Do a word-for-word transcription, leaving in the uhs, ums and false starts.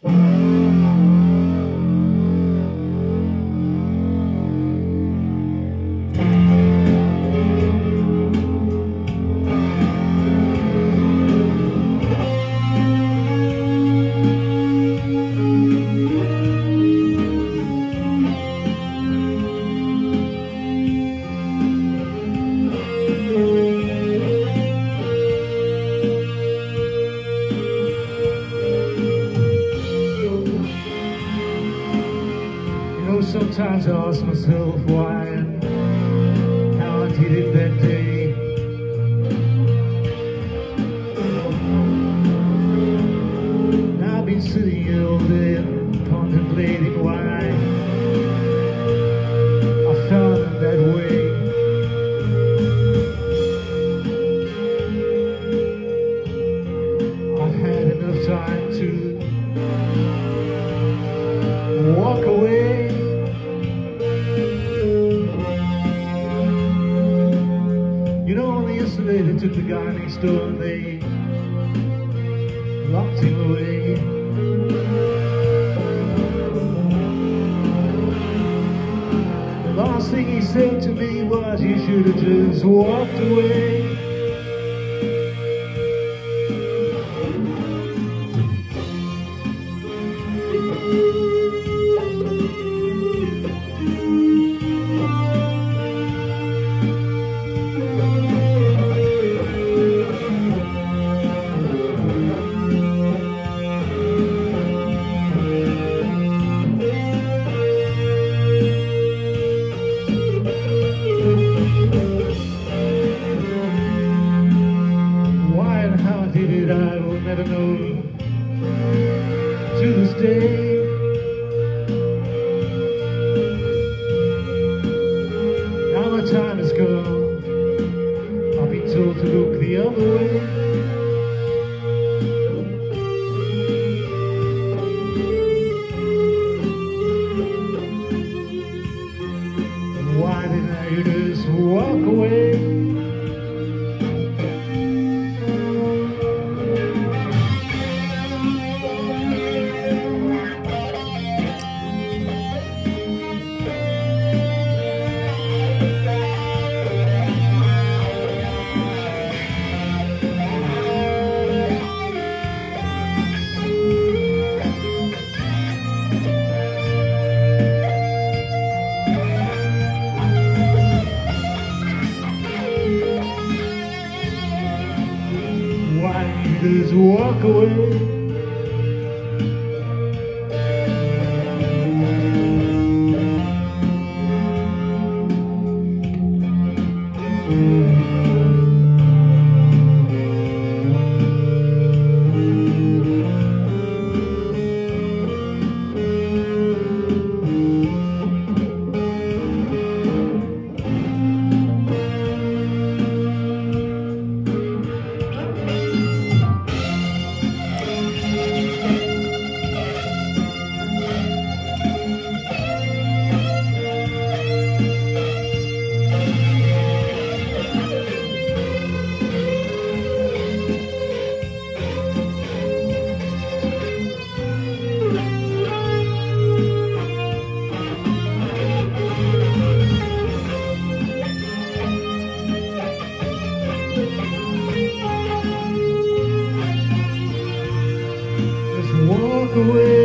Sometimes I ask myself why and how I did it that day. And I've been sitting here all day contemplating why I felt it that way. I've had enough time to walk away. Yesterday they took the guy next door and they locked him away. The last thing he said to me was, you should have just walked away. I will never know to this day. Now my time has come, I've been told to look the other way. Why didn't I just walk away? Just walk away. Walk away.